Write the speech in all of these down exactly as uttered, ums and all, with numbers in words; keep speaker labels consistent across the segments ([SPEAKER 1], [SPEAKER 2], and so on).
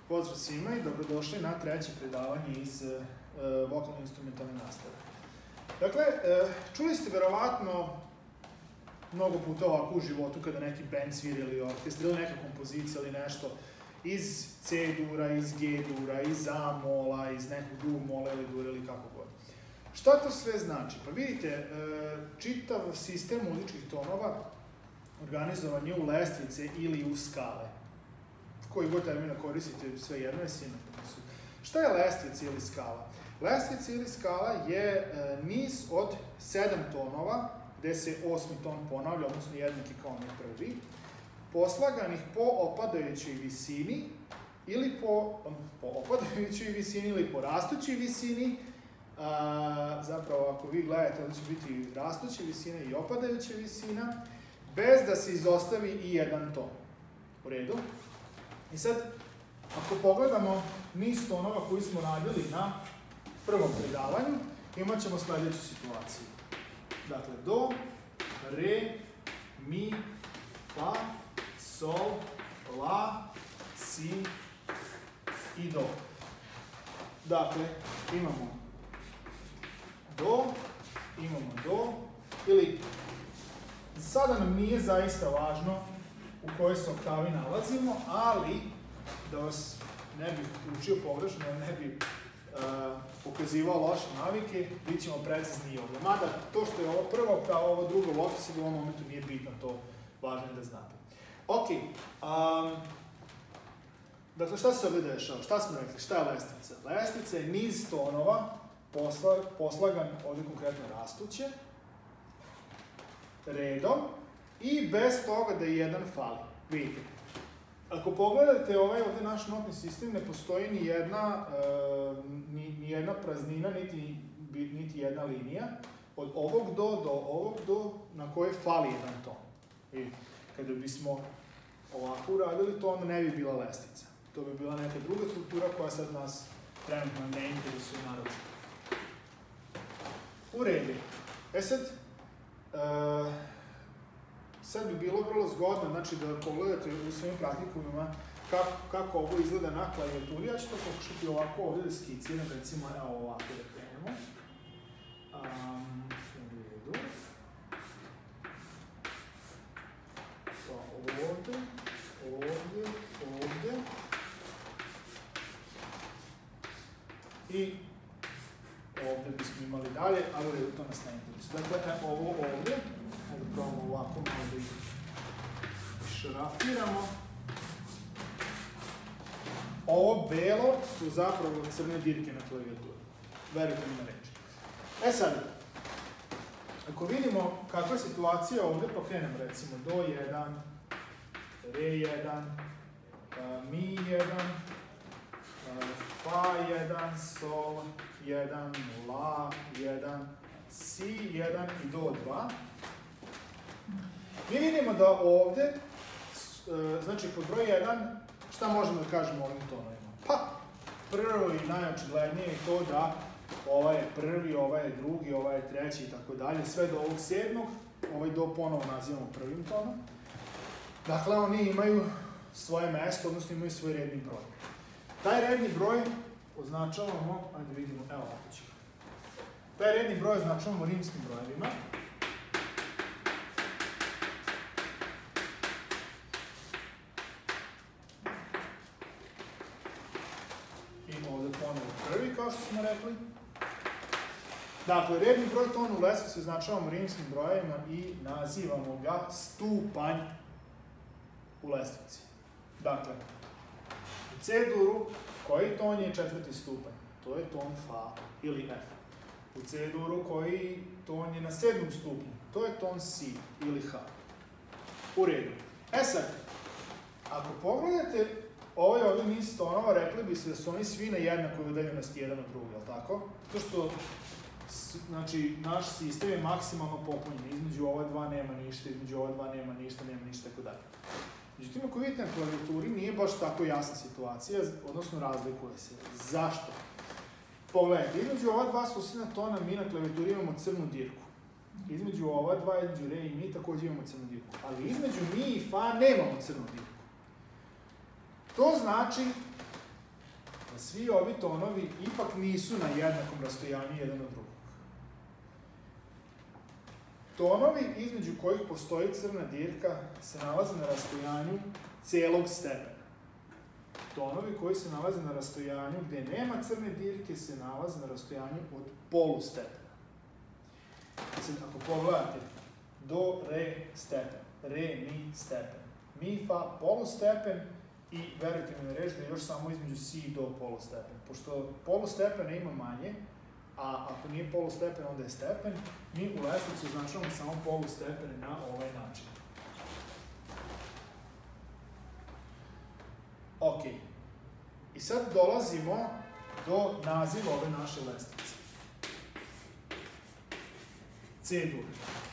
[SPEAKER 1] Pozdrav svima i dobrodošli na treće predavanje iz uh, vokalne instrumentalne nastave. Dakle, uh, čuli ste verovatno mnogo puta ovako u životu kada neki band svira ili orkestra ili neka kompozicija ili nešto iz C-dura, iz G-dura, iz A-mola, iz nekog drugog mola ili dura ili kako god. Šta to sve znači? Pa vidite, čitav sistem muzičkih tonova organizovan je u lestvice ili u skale. Koji god termina koristite, sve jedno je sinonimno. Šta je lestvica ili skala? Lestvica ili skala je niz od sedam tonova, gde se osmi ton ponavlja, odnosno jednaki kao onaj prvi, poslaganih po opadajućoj visini ili po, po opadajućoj visini ili po rastućoj visini. A, zapravo, ako vi gledate, onda će biti rastuća visina i opadajuća visina, bez da se izostavi i jedan ton. U redu? I sad, ako pogledamo niz tonova koji smo radili na prvom predavanju, imat ćemo sledeću situaciju. Dakle, do, re, mi, fa, sol, la, si i do. Dakle, imamo do, imamo do, ili sada nam nije zaista važno u kojoj se oktavi nalazimo, ali da vas ne bih učio pogrešno, da ne bih uh, pokazivao loše navike, bit ćemo precizni i ovdje. Mada to što je ovo prva oktava, ovo drugo, uopšte se u ovom momentu nije bitno, to važno je da znate. Ok, um, dakle šta se ovdje dešava? Šta smo rekli? Šta je lestvica? Lestvica je niz tonova posla, poslagan, ovdje konkretno rastuće, redom i bez toga da jedan fali. Vidite, ako pogledate ovaj ovdje naš notni sistem, ne postoji ni jedna, uh, ni, ni jedna praznina, niti, niti jedna linija od ovog do do ovog do na koje fali jedan ton. Vidite, kada bismo ovako uradili, to onda ne bi bila lestvica. To bi bila neka druga struktura koja sad nas trenutno ne interesuje naročito. U redu. E sad, uh, sad bi bilo vrlo zgodno, znači da pogledate u svojim praktikumima kako, kako ovo izgleda na klavijaturi. Ja ću to pokušati ovako ovdje da skiciram, recimo, evo ovako da krenemo. Um, u redu. Pa ovdje, ovdje, ovdje. I ovdje bismo imali dalje, ali u redu to nas ne interesuje. Dakle, ovo ovdje, ovdje probamo ovako malo da ih šrafiramo. Ovo belo su zapravo crne dirke na klavijaturi. Verujte mi na reč. E sad, ako vidimo kakva je situacija ovdje, pa krenem recimo do jedan, re jedan, mi jedan, fa jedan, sol jedan, la jedan, si jedan i do dva. Mi vidimo da ovdje, znači pod broj jedan, šta možemo da kažemo ovim tonovima? Pa, prvo i najočiglednije je to da ovaj je prvi, ovaj je drugi, ovaj je treći i tako dalje, sve do ovog sedmog, ovaj do ponovo nazivamo prvim tonom. Dakle, oni imaju svoje mesto, odnosno imaju svoj redni broj. Taj redni broj označavamo, ajde vidimo, evo ovako ćemo. Taj redni broj označavamo rimskim brojevima. I ovdje ponovo prvi, kao što smo rekli. Dakle, redni broj tona u lestvici označavamo rimskim brojevima i nazivamo ga stupanj u lestvici. Dakle, u C-duru koji ton je četvrti stupanj? To je ton fa ili F. U C-duru koji ton je na sedmom stupnju? To je ton si ili H. U redu. E sad, ako pogledate ovaj ovdje niz tonova, rekli bi se da su oni svi na jednakoj udaljenosti jedan od drugog, jel tako? Zato što, znači, naš sistem je maksimalno popunjen. Između ova dva nema ništa, između ova dva nema ništa, nema ništa, tako dalje. Međutim, ako vidite na klavijaturi, nije baš tako jasna situacija, odnosno razlikuje se. Zašto? Pogledajte, između ova dva susjedna tona mi na klavijaturi imamo crnu dirku. Između ova dva, između re i mi, također imamo crnu dirku. Ali između mi i fa nemamo crnu dirku. To znači svi ovi tonovi ipak nisu na jednakom rastojanju jedan od drugog. Tonovi između kojih postoji crna dirka se nalaze na rastojanju celog stepena. Tonovi koji se nalaze na rastojanju gde nema crne dirke se nalaze na rastojanju od polustepena. Sad, ako pogledate, do, re, stepen, re, mi, stepen, mi, fa, polustepen i verujte mi na reč da je još samo između si i do polustepen. Pošto polustepena ima manje, a ako nije polustepen, onda je stepen, mi u lestvici označavamo samo polustepene na ovaj način. Ok. I sad dolazimo do naziva ove naše lestvice. C-dur.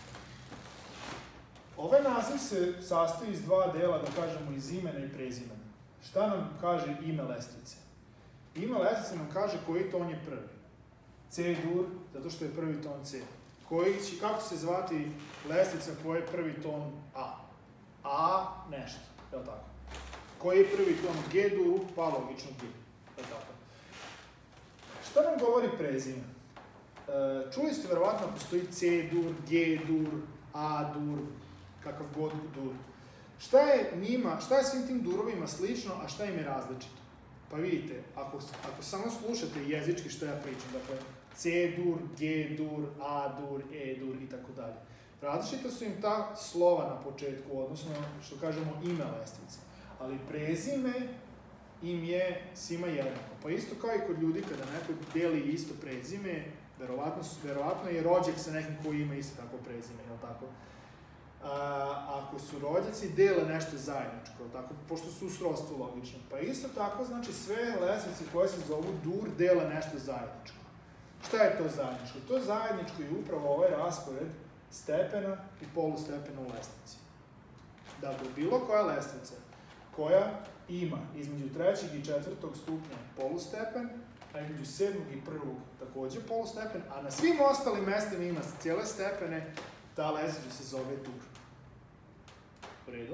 [SPEAKER 1] Ovaj naziv se sastoji iz dva dela, da kažemo iz imena i prezimena. Šta nam kaže ime lestvice? Ime lestvice nam kaže koji ton je prvi. C-dur, zato što je prvi ton C. Koji će, kako će se zvati lestvica koja je prvi ton A? A nešto, je li tako? Koji je prvi ton G-duru? Pa logično G, je li tako? Šta nam govori prezime? E, čuli ste verovatno postoji C-dur, G-dur, A-dur, kakav god dur. Šta je njima, šta je svim tim durovima slično, a šta im je različito? Pa vidite, ako, ako samo slušate jezički što ja pričam, dakle, C-dur, G-dur, A-dur, E-dur i tako dalje. Različito su im ta slova na početku, odnosno, što kažemo, ime lestvice. Ali prezime im je svima jednako. Pa isto kao i kod ljudi, kada neko deli isto prezime, verovatno, verovatno je rođak sa nekim koji ima isto tako prezime, je li tako? A, ako su rođaci, dele nešto zajedničko, tako, pošto su u srodstvu logično. Pa isto tako, znači, sve lestvice koje se zovu dur dele nešto zajedničko. Šta je to zajedničko? To zajedničko je upravo ovaj raspored stepena i polustepena u lestvici. Dakle, bilo koja lestvica koja ima između trećeg i četvrtog stupnja polustepen, a između sedmog i prvog takođe polustepen, a na svim ostalim mestima ima cijele stepene, ta lestvica se zove dur. U redu.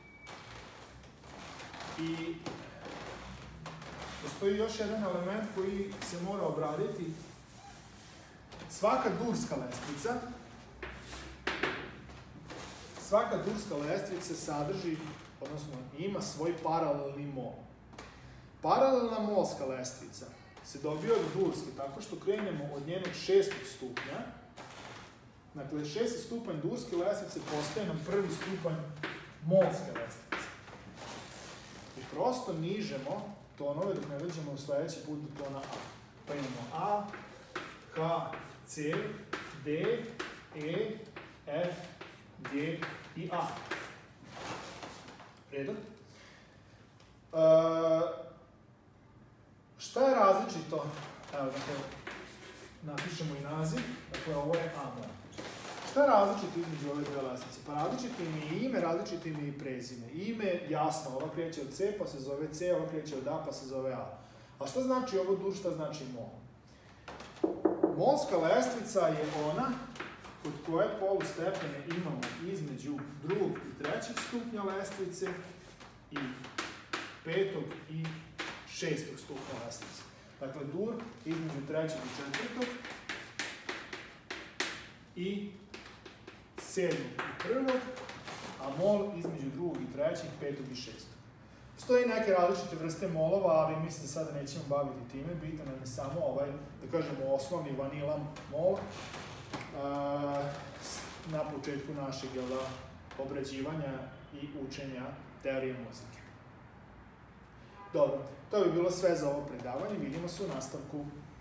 [SPEAKER 1] I postoji još jedan element koji se mora obraditi. Svaka durska lestvica, svaka durska lestvica sadrži, odnosno ima svoj paralelni mol. Paralelna molska lestvica se dobija od durske tako što krenemo od njenog šestog stupnja. Dakle, šesti stupanj durske lestvice postaje nam prvi stupanj molske lestvice. I prosto nižemo tonove dok ne dođemo u sledeći put do tona A. Pa imamo A, H, C, D, E, F, G i A. Redu? E, šta je različito? Evo, dakle, napišemo i naziv. Dakle, ovo je A mol. Šta je različito između ove dve lestvice? Pa različito im je ime, različito im je i prezime. Ime, jasno, ova kreće od C pa se zove C, ova kreće od A pa se zove A. A šta znači ovo dur, šta znači mol? Molska lestvica je ona kod koje polustepene imamo između drugog i trećeg stupnja lestvice i petog i šestog stupnja lestvice. Dakle, dur između trećeg i četvrtog i sedmog i prvog, a mol između drugog i trećeg, petog i šestog. Postoji neke različite vrste molova, ali mi se sada nećemo baviti time, bitan nam je samo ovaj, da kažemo, osnovni vanila mol na početku našeg obrađivanja i učenja teorije muzike. Dobro, to bi bilo sve za ovo predavanje, vidimo se u nastavku.